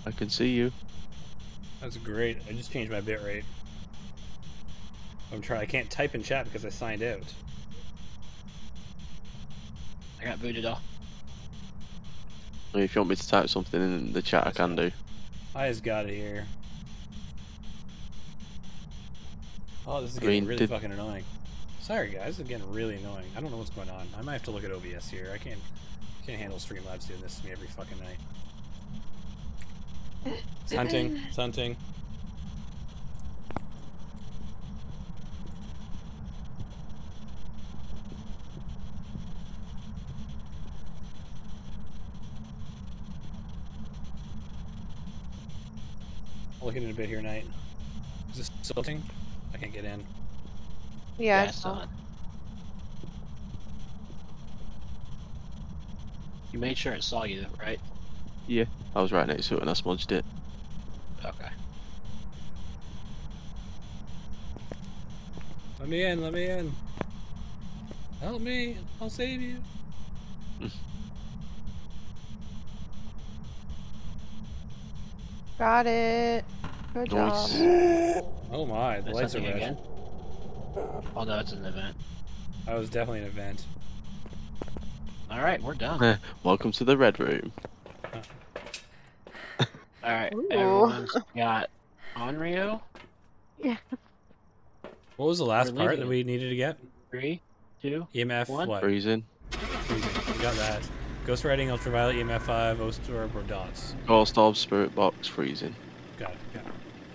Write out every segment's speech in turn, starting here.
I can see you. That's great. I just changed my bitrate. I'm trying. I can't type in chat because I signed out. I got booted off. I mean, if you want me to type something in the chat, I can do. I just got it here. Oh, this is getting really fucking annoying. Sorry guys, this is getting really annoying. I don't know what's going on. I might have to look at OBS here. I can't handle Streamlabs doing this to me every fucking night. It's hunting. It's hunting. I'll look at it in a bit here, Night. Is this tilting? I can't get in. Yeah, Yeah, son. You made sure it saw you, right? Yeah, I was right next to it and I smudged it. Okay. Let me in, let me in. Help me, I'll save you. got it. Good job. Oh my, the lights are red. Again? Oh no, it's an event. That was definitely an event. Alright, we're done. Welcome to the Red Room. Alright, everyone's got Onryo. Yeah. What was the last part that we needed to get? 3, 2, EMF 1. what? Freezing. Freezing. We got that. Ghost Riding, Ultraviolet, EMF 5, Oath-Orb, or Dots. Ghost Orb, Spirit Box, freezing. Got it, got it.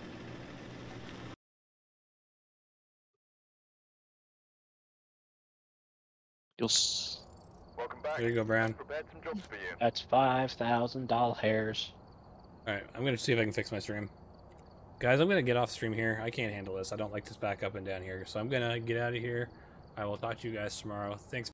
Yes. Welcome back. There you go, Brown. Prepared some jobs for you. That's $5,000. Alright, I'm gonna see if I can fix my stream. Guys, I'm gonna get off stream here. I can't handle this. I don't like this back up and down here. So I'm gonna get out of here. I will talk to you guys tomorrow. Thanks.